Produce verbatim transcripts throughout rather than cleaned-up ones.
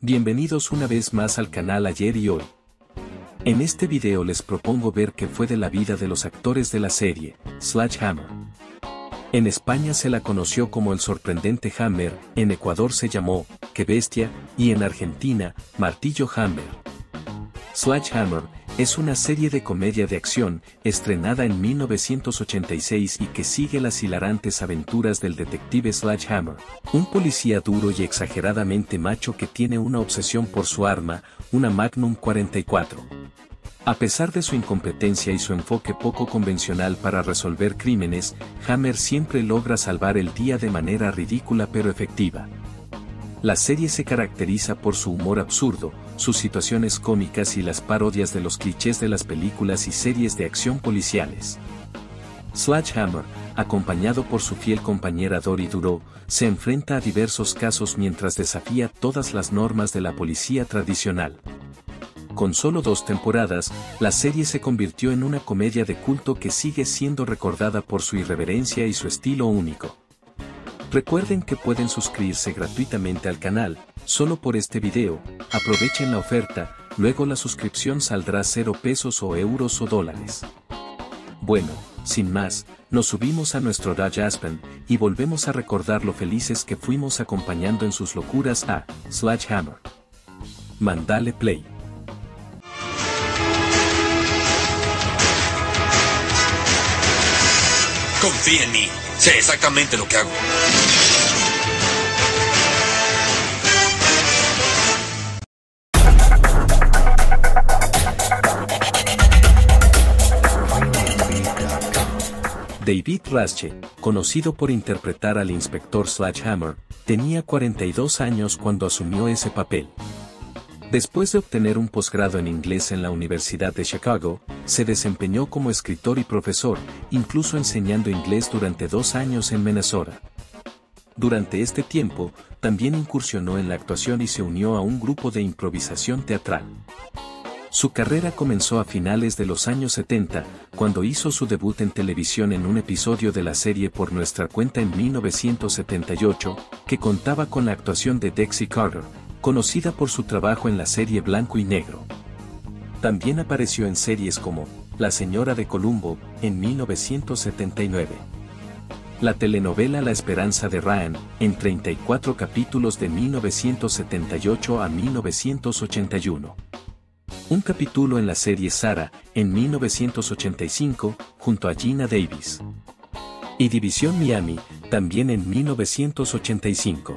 Bienvenidos una vez más al canal Ayer y Hoy. En este video les propongo ver qué fue de la vida de los actores de la serie, Sledgehammer. En España se la conoció como El Sorprendente Hammer, en Ecuador se llamó, Qué Bestia, y en Argentina, Martillo Hammer. Sledgehammer es una serie de comedia de acción, estrenada en mil novecientos ochenta y seis y que sigue las hilarantes aventuras del detective Sledgehammer, un policía duro y exageradamente macho que tiene una obsesión por su arma, una Magnum cuarenta y cuatro. A pesar de su incompetencia y su enfoque poco convencional para resolver crímenes, Hammer siempre logra salvar el día de manera ridícula pero efectiva. La serie se caracteriza por su humor absurdo, sus situaciones cómicas y las parodias de los clichés de las películas y series de acción policiales. Sledgehammer, acompañado por su fiel compañera Dori Duro, se enfrenta a diversos casos mientras desafía todas las normas de la policía tradicional. Con solo dos temporadas, la serie se convirtió en una comedia de culto que sigue siendo recordada por su irreverencia y su estilo único. Recuerden que pueden suscribirse gratuitamente al canal, solo por este video, aprovechen la oferta, luego la suscripción saldrá cero pesos o euros o dólares. Bueno, sin más, nos subimos a nuestro Dodge Aspen, y volvemos a recordar lo felices que fuimos acompañando en sus locuras a Sledgehammer. Mandale play. Confía en mí. Sé exactamente lo que hago. David Rasche, conocido por interpretar al inspector Sledgehammer, tenía cuarenta y dos años cuando asumió ese papel. Después de obtener un posgrado en inglés en la Universidad de Chicago, se desempeñó como escritor y profesor, incluso enseñando inglés durante dos años en Minnesota. Durante este tiempo, también incursionó en la actuación y se unió a un grupo de improvisación teatral. Su carrera comenzó a finales de los años setenta, cuando hizo su debut en televisión en un episodio de la serie Por Nuestra Cuenta en mil novecientos setenta y ocho, que contaba con la actuación de Dexy Carter, conocida por su trabajo en la serie Blanco y Negro. También apareció en series como La Señora de Columbo, en mil novecientos setenta y nueve. La telenovela La Esperanza de Ryan, en treinta y cuatro capítulos de mil novecientos setenta y ocho a mil novecientos ochenta y uno. Un capítulo en la serie Sarah, en mil novecientos ochenta y cinco, junto a Geena Davis. Y División Miami, también en mil novecientos ochenta y cinco.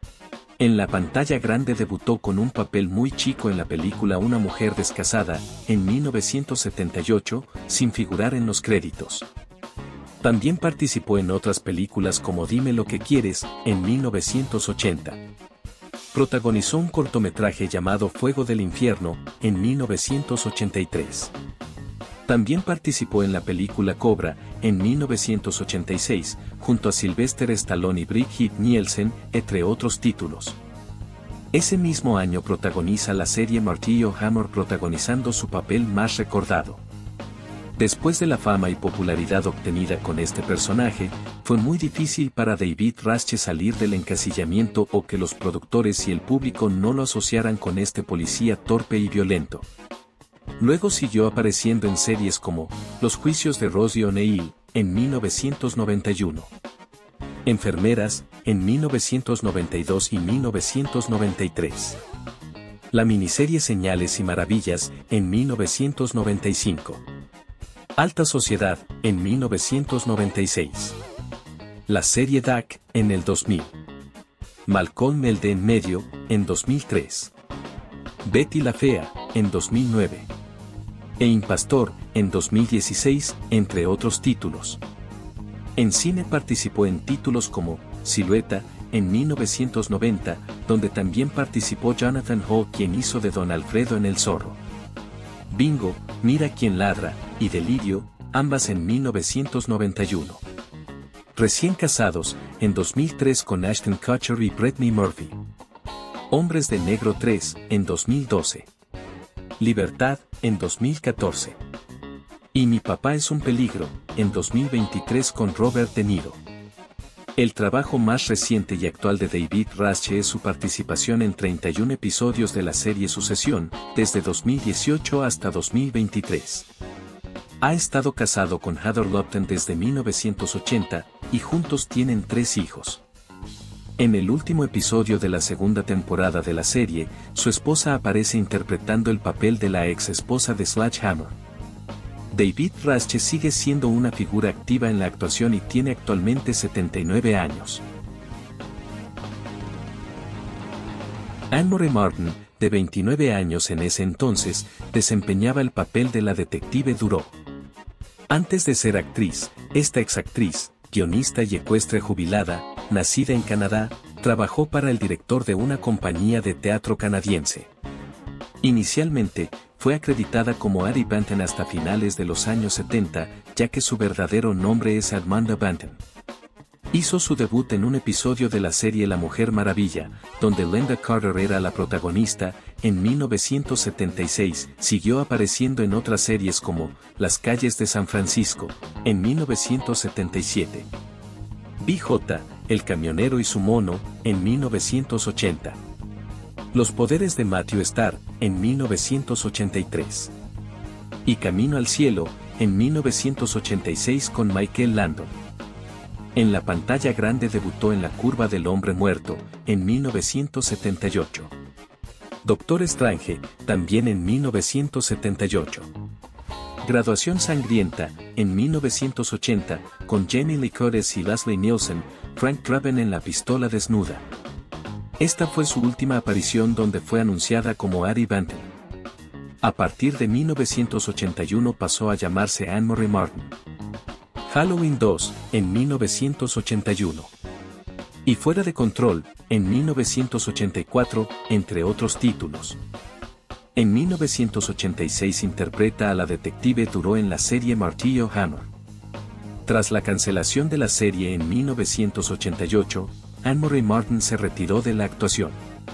En la pantalla grande debutó con un papel muy chico en la película Una mujer descasada, en mil novecientos setenta y ocho, sin figurar en los créditos. También participó en otras películas como Dime lo que quieres, en mil novecientos ochenta. Protagonizó un cortometraje llamado Fuego del Infierno, en mil novecientos ochenta y tres. También participó en la película Cobra, en mil novecientos ochenta y seis, junto a Sylvester Stallone y Brigitte Nielsen, entre otros títulos. Ese mismo año protagoniza la serie Martillo Hammer, protagonizando su papel más recordado. Después de la fama y popularidad obtenida con este personaje, fue muy difícil para David Rasche salir del encasillamiento o que los productores y el público no lo asociaran con este policía torpe y violento. Luego siguió apareciendo en series como Los Juicios de Rosie O'Neill, en mil novecientos noventa y uno. Enfermeras, en mil novecientos noventa y dos y mil novecientos noventa y tres. La miniserie Señales y Maravillas, en mil novecientos noventa y cinco. Alta Sociedad, en mil novecientos noventa y seis. La serie D A C, en el dos mil. Malcolm el de en medio, en dos mil tres. Betty la Fea, en dos mil nueve. E Impastor, en dos mil dieciséis, entre otros títulos. En cine participó en títulos como Silueta, en mil novecientos noventa, donde también participó Jonathan Hall, quien hizo de Don Alfredo en El Zorro. Bingo, Mira quién ladra, y Delirio, ambas en mil novecientos noventa y uno. Recién casados, en dos mil tres con Ashton Kutcher y Brittany Murphy. Hombres de Negro tres, en dos mil doce. Libertad, en dos mil catorce. Y Mi papá es un peligro, en dos mil veintitrés con Robert De Niro. El trabajo más reciente y actual de David Rasche es su participación en treinta y un episodios de la serie Sucesión, desde dos mil dieciocho hasta dos mil veintitrés. Ha estado casado con Heather Lupton desde mil novecientos ochenta, y juntos tienen tres hijos. En el último episodio de la segunda temporada de la serie, su esposa aparece interpretando el papel de la ex esposa de Sledgehammer. David Rasche sigue siendo una figura activa en la actuación y tiene actualmente setenta y nueve años. Anne-Marie Martin, de veintinueve años en ese entonces, desempeñaba el papel de la detective Duro. Antes de ser actriz, esta exactriz, guionista y ecuestre jubilada, nacida en Canadá, trabajó para el director de una compañía de teatro canadiense. Inicialmente, fue acreditada como Addie Banton hasta finales de los años setenta, ya que su verdadero nombre es Amanda Banton. Hizo su debut en un episodio de la serie La Mujer Maravilla, donde Lynda Carter era la protagonista, en mil novecientos setenta y seis, siguió apareciendo en otras series como Las calles de San Francisco, en mil novecientos setenta y siete. B J, El camionero y su mono, en mil novecientos ochenta. Los poderes de Matthew Starr, en mil novecientos ochenta y tres. Y Camino al cielo, en mil novecientos ochenta y seis con Michael Landon. En la pantalla grande debutó en La curva del hombre muerto, en mil novecientos setenta y ocho. Doctor Strange, también en mil novecientos setenta y ocho. Graduación sangrienta, en mil novecientos ochenta, con Jamie Lee Curtis y Leslie Nielsen, Frank Drebin en La pistola desnuda. Esta fue su última aparición donde fue anunciada como Addie Banton. A partir de mil novecientos ochenta y uno pasó a llamarse Anne-Marie Martin. Halloween dos, en mil novecientos ochenta y uno. Y Fuera de control, en mil novecientos ochenta y cuatro, entre otros títulos. En mil novecientos ochenta y seis interpreta a la detective Duro en la serie Martillo Hammer. Tras la cancelación de la serie en mil novecientos ochenta y ocho, Anne-Marie Martin se retiró de la actuación.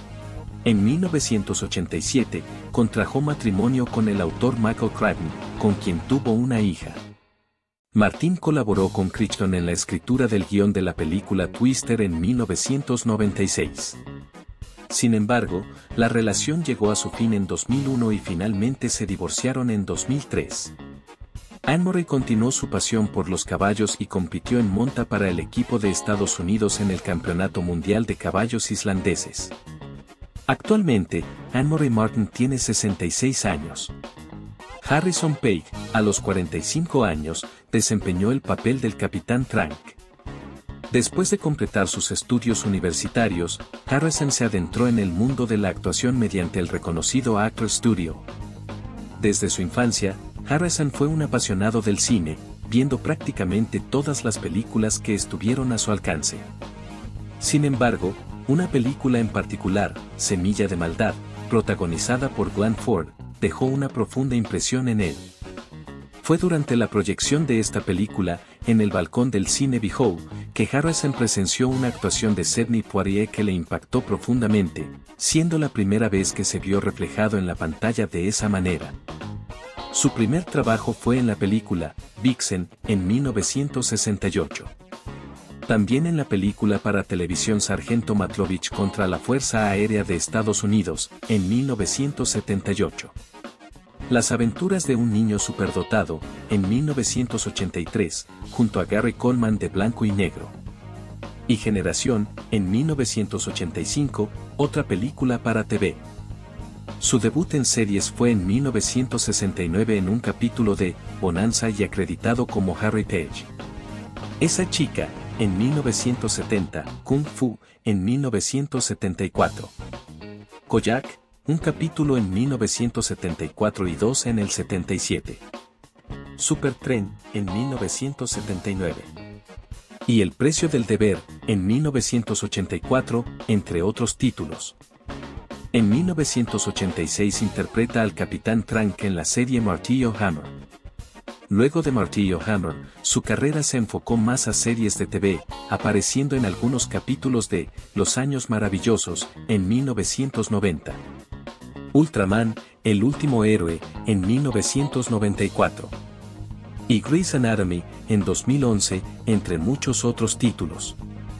En mil novecientos ochenta y siete, contrajo matrimonio con el autor Michael Crichton, con quien tuvo una hija. Martin colaboró con Crichton en la escritura del guión de la película Twister en mil novecientos noventa y seis. Sin embargo, la relación llegó a su fin en dos mil uno y finalmente se divorciaron en dos mil tres. Anne-Marie continuó su pasión por los caballos y compitió en monta para el equipo de Estados Unidos en el Campeonato Mundial de Caballos Islandeses. Actualmente, Anne-Marie Martin tiene sesenta y seis años. Harrison Page, a los cuarenta y cinco años, desempeñó el papel del Capitán Trank. Después de completar sus estudios universitarios, Harrison se adentró en el mundo de la actuación mediante el reconocido Actors Studio. Desde su infancia, Harrison fue un apasionado del cine, viendo prácticamente todas las películas que estuvieron a su alcance. Sin embargo, una película en particular, Semilla de Maldad, protagonizada por Glenn Ford, dejó una profunda impresión en él. Fue durante la proyección de esta película, en el balcón del cine Behow, que Harrison presenció una actuación de Sidney Poitier que le impactó profundamente, siendo la primera vez que se vio reflejado en la pantalla de esa manera. Su primer trabajo fue en la película Vixen, en mil novecientos sesenta y ocho. También en la película para televisión Sargento Matlovich contra la Fuerza Aérea de Estados Unidos, en mil novecientos setenta y ocho. Las aventuras de un niño superdotado, en mil novecientos ochenta y tres, junto a Gary Coleman de Blanco y Negro. Y Generación, en mil novecientos ochenta y cinco, otra película para T V. Su debut en series fue en mil novecientos sesenta y nueve en un capítulo de Bonanza y acreditado como Harry Page. Esa chica, en mil novecientos setenta, Kung Fu, en mil novecientos setenta y cuatro. Koyak, un capítulo en mil novecientos setenta y cuatro y dos en el setenta y siete. Supertren, en mil novecientos setenta y nueve. Y El precio del deber, en mil novecientos ochenta y cuatro, entre otros títulos. En mil novecientos ochenta y seis interpreta al Capitán Trank en la serie Martillo Hammer. Luego de Martillo Hammer, su carrera se enfocó más a series de T V, apareciendo en algunos capítulos de Los Años Maravillosos, en mil novecientos noventa. Ultraman, El último héroe, en mil novecientos noventa y cuatro. Y Grey's Anatomy, en dos mil once, entre muchos otros títulos.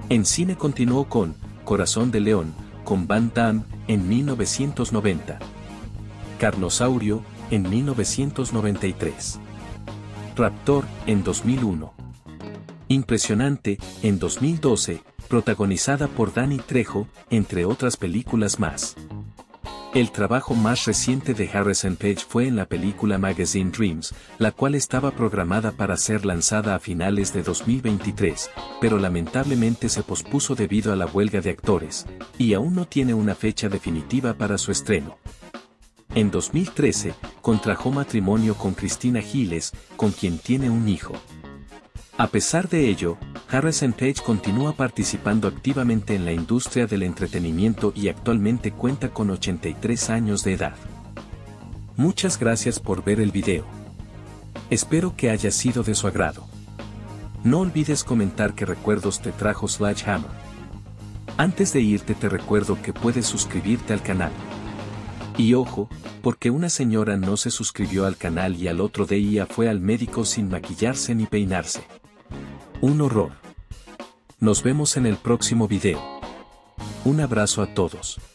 En cine continuó con Corazón de León, con Van Damme, en mil novecientos noventa. Carnosaurio, en mil novecientos noventa y tres. Raptor, en dos mil uno. Impresionante, en dos mil doce, protagonizada por Danny Trejo, entre otras películas más. El trabajo más reciente de Harrison Page fue en la película Magazine Dreams, la cual estaba programada para ser lanzada a finales de dos mil veintitrés, pero lamentablemente se pospuso debido a la huelga de actores, y aún no tiene una fecha definitiva para su estreno. En dos mil trece, contrajo matrimonio con Cristina Giles, con quien tiene un hijo. A pesar de ello, Harrison Page continúa participando activamente en la industria del entretenimiento y actualmente cuenta con ochenta y tres años de edad. Muchas gracias por ver el video. Espero que haya sido de su agrado. No olvides comentar qué recuerdos te trajo Sledgehammer. Antes de irte te recuerdo que puedes suscribirte al canal. Y ojo, porque una señora no se suscribió al canal y al otro día fue al médico sin maquillarse ni peinarse. Un horror. Nos vemos en el próximo video. Un abrazo a todos.